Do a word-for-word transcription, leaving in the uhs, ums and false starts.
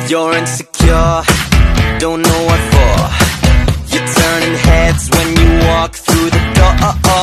You're insecure, don't know what for. You're turning heads when you walk through the door.